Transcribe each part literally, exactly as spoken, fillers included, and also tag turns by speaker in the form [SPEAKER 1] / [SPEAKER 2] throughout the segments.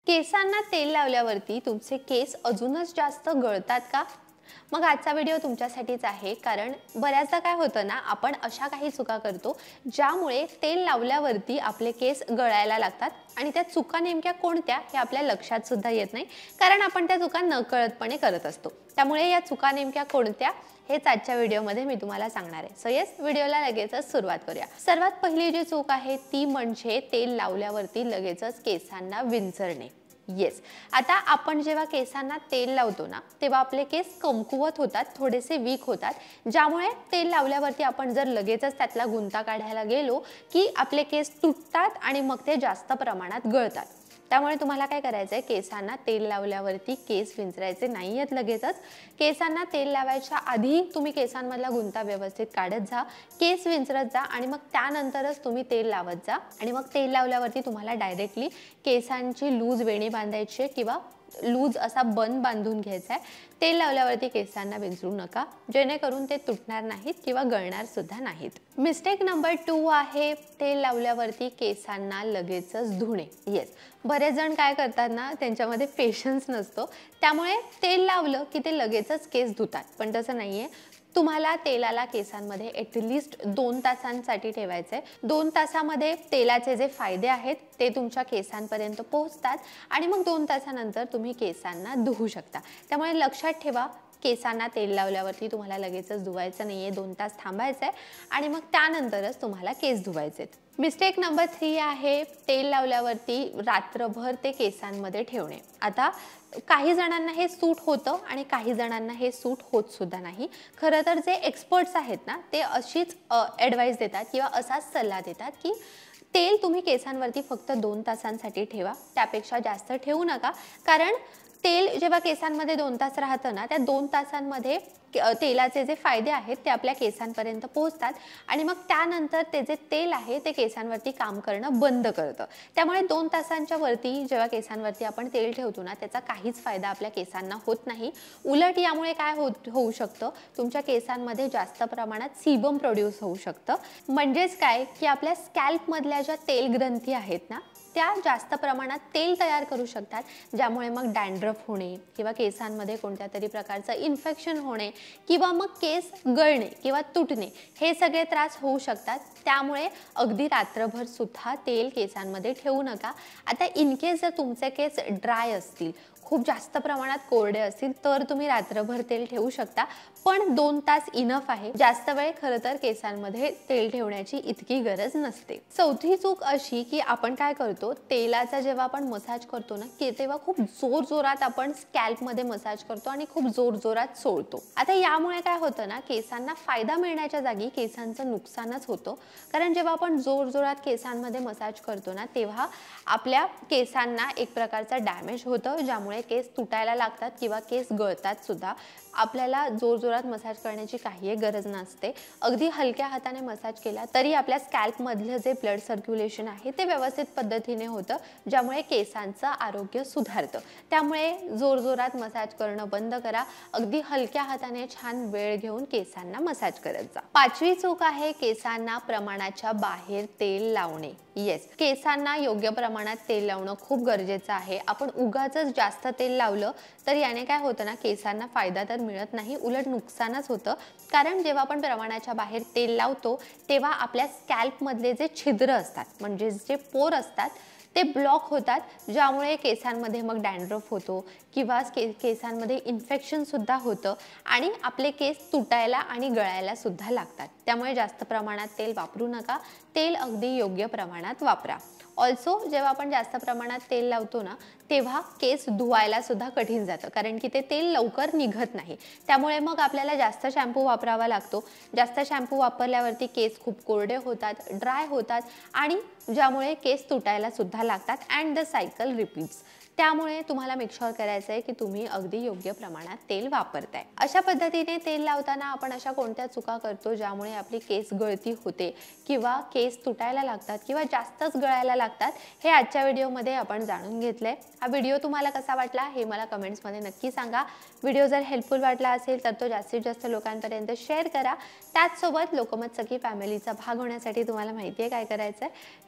[SPEAKER 1] केसांना तेल लावल्यावरती तुमचे केस अजूनच जास्त गळतात का? मग आजचा व्हिडिओ तुमच्यासाठीच आहे, कारण बऱ्याचदा काय होतं ना, आपण अशा काही चुका करतो ज्यामुळे तेल लावल्यावरती आपले केस गळायला लागतात आणि त्या चुका नेमक्या कोणत्या हे आपल्या लक्षात सुद्धा येत नाही, कारण आपण त्या चुका नकळतपणे करत असतो। त्यामुळे या चुका नेमक्या कोणत्या हेच आजच्या व्हिडिओमध्ये मी तुम्हाला सांगणार आहे। सो येस, व्हिडिओला लगेचच सुरुवात करूया। सर्वात पहिली जी चूक आहे ती म्हणजे तेल लावल्यावरती लगेचच केसांना विंचरणे। येस, आता आपण जेव्हा केसांना तेल लावतो ना, तेव्हा आपले केस कमकुवत होतात, थोडेसे वीक होतात, ज्यामुळे तेल लावल्यावरती आपण जर लगेचच त्यातला गुंता काढायला गेलो की आपले केस तुटतात आणि मग ते जास्त प्रमाणात गळतात। त्यामुळे तुम्हाला काय करायचं आहे, केसांना तेल लावल्यावरती केस विंचरायचे नाहीयेत लगेचच। केसांना तेल लावायच्या आधी तुम्ही केसांमधला गुंता व्यवस्थित काढत जा, केस विंचरत जा आणि मग त्यानंतरच तुम्ही तेल लावत जा। आणि मग तेल लावल्यावरती तुम्हाला डायरेक्टली केसांची लूज वेणी बांधायची किंवा लूज असा बन बांधून घ्यायचा आहे। तेल लावल्यावरती केसांना विंचरू नका, जेणेकरून ते तुटणार नाहीत किंवा गळणार सुद्धा नाहीत। मिस्टेक नंबर टू आहे तेल लावल्यावरती केसांना लगेचच धुणे। येस, बरेच जण काय करतात ना, त्यांच्यामध्ये पेशन्स नसतो, त्यामुळे तेल लावलं की ते लगेचच केस धुतात, पण तसं नाहीये। तुम्हाला तेलाला केसांमध्ये ॲटलिस्ट दोन तासांसाठी ठेवायचे। दोन तासामध्ये तेलाचे जे फायदे आहेत ते तुमच्या केसांपर्यंत पोहोचतात आणि मग दोन तासानंतर तुम्ही केसांना धुवू शकता। त्यामुळे लक्षात ठेवा, केसांना तेल लावल्यावरती तुम्हाला लगेचच धुवायचं नाहीये, दोन तास थांबायचं आहे आणि मग त्यानंतरच तुम्हाला केस धुवायचे आहेत। मिस्टेक नंबर थ्री आहे तेल लावल्यावरती रात्रभर ते केसांमध्ये ठेवणे। आता काही जणांना हे सूट होतं आणि काही जणांना हे सूट होत सुद्धा नाही। खरं तर जे एक्सपर्ट्स आहेत ना, ते अशीच ॲडवाइस देतात किंवा असाच सल्ला देतात की तेल तुम्ही केसांवरती फक्त दोन तासांसाठी ठेवा, त्यापेक्षा जास्त ठेवू नका। कारण तेल जेव्हा केसांमध्ये दोन तास राहतं ना, त्या दोन तासांमध्ये तेलाचे जे फायदे आहेत ते आपल्या केसांपर्यंत पोहोचतात आणि मग त्यानंतर ते जे तेल आहे ते केसांवरती काम करणं बंद करतं। त्यामुळे दोन तासांच्या वरती जेव्हा केसांवरती आपण तेल ठेवतो ना, त्याचा काहीच फायदा आपल्या केसांना होत नाही। उलट यामुळे काय होत होऊ शकतं, तुमच्या केसांमध्ये जास्त प्रमाणात सीबम प्रोड्यूस होऊ शकतं। म्हणजेच काय की आपल्या स्कॅल्पमधल्या ज्या तेल ग्रंथी आहेत ना, त्या जास्त प्रमाणात तेल तयार करू शकतात, ज्यामुळे मग डॅन्ड्रफ होणे किंवा केसांमध्ये कोणत्या तरी प्रकारचं इन्फेक्शन होणे किंवा मग केस गळणे किंवा तुटणे हे सगळे त्रास होऊ शकतात। त्यामुळे अगदी रात्रभर सुद्धा तेल केसांमध्ये ठेवू नका। आता इन केस जर तुमचे केस ड्राय असतील, खूप जास्त प्रमाणात कोरडे असतील, तर तुम्ही रात्रभर तेल ठेवू शकता, पण दोन तास इनफ आहे। जास्त वेळ खरं तर केसांमध्ये तेल ठेवण्याची इतकी गरज नसते। चौथी चूक अशी की आपण काय करतो, तेलाचा जेव्हा आपण मसाज करतो ना, की तेव्हा खूप जोर जोरात आपण स्कॅल्पमध्ये मसाज करतो आणि खूप जोर जोरात सोडतो। आता यामुळे काय होतं ना, केसांना फायदा मिळण्याच्या जागी केसांचं नुकसानच होतं। कारण जेव्हा आपण जोर जोरात केसांमध्ये मसाज करतो ना, तेव्हा आपल्या केसांना एक प्रकारचा डॅमेज होतं, ज्यामुळे केस तुटायला लागतात किंवा केस गळतात सुद्धा। आपल्याला जोर जोरात मसाज करण्याची काही गरज नसते। अगदी हलक्या हाताने मसाज केला तरी आपल्या स्कॅल्प मधलं जे ब्लड सर्क्युलेशन आहे ते व्यवस्थित पद्धतीने होतं, ज्यामुळे केसांचं आरोग्य सुधारतं। त्यामुळे जोर जोरात मसाज करणं बंद करा, अगदी हलक्या हाताने छान वेळ घेऊन केसांना मसाज करत जा। पाचवी चूक आहे केसांना प्रमाणाच्या बाहेर तेल लावणे। येस, केसांना योग्य प्रमाणात तेल लावणं खूप गरजेचं आहे। आपण उगाचच जास्त तेल लावलं तर याने काय होतं ना, केसांना फायदा तर मिळत नाही, उलट नुकसानच होतं। कारण जेव्हा आपण प्रमाणाच्या बाहेर तेल लावतो तेव्हा आपल्या स्कॅल्पमधले जे छिद्र असतात, म्हणजे जे पोर असतात, ते ब्लॉक होतात, ज्यामुळे केसांमध्ये मग डॅन्ड्रफ होतो किंवा के केसांमध्ये इन्फेक्शन सुद्धा होतं आणि आपले केस तुटायला आणि गळायला सुद्धा लागतात। त्यामुळे जास्त प्रमाणात तेल वापरू नका, तेल अगदी योग्य प्रमाणात वापरा। ऑल्सो जेव्हा आपण जास्त प्रमाणात तेल लावतो ना, तेव्हा केस धुवायला सुद्धा कठीण जातं, कारण की ते तेल लवकर निघत नाही। त्यामुळे मग आपल्याला जास्त शॅम्पू वापरावा लागतो। जास्त शॅम्पू वापरल्यावरती केस खूप कोरडे होतात, ड्राय होतात आणि ज्यामुळे केस तुटायला सुद्धा लागतात अँड द सायकल रिपीट्स। त्यामुळे तुम्हाला मेक शुअर करायचं आहे की तुम्ही अगदी योग्य प्रमाणात तेल वापरताय। अशा पद्धतीने तेल लावताना आपण अशा कोणत्या चुका करतो ज्यामुळे आपली केस गळती होते किंवा केस तुटायला लागतात किंवा जास्तच गळायला लागतात, हे आजच्या व्हिडिओमध्ये आपण जाणून घेतलंय। हा व्हिडिओ तुम्हाला कसा वाटला हे मला कमेंट्समध्ये नक्की सांगा। व्हिडिओ जर हेल्पफुल वाटला असेल तर तो जास्तीत जास्त लोकांपर्यंत शेअर करा। त्याचसोबत लोकमत सखी फॅमिलीचा भाग होण्यासाठी तुम्हाला माहिती आहे काय करायचं आहे,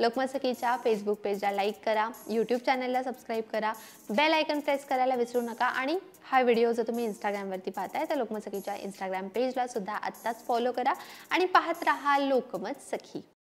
[SPEAKER 1] लोकमत सखीच्या फेसबुक पेजला लाईक करा, यूट्यूब चॅनलला सबस्क्राईब करा, बेल आयकन प्रेस करायला विसरू नका आणि हा व्हिडिओ जर तुम्ही इंस्टाग्रामवरती पाहताय तर लोकमत सखीच्या इंस्टाग्राम पेजला सुद्धा आत्ताच फॉलो करा आणि पाहत राहा लोकमत सखी.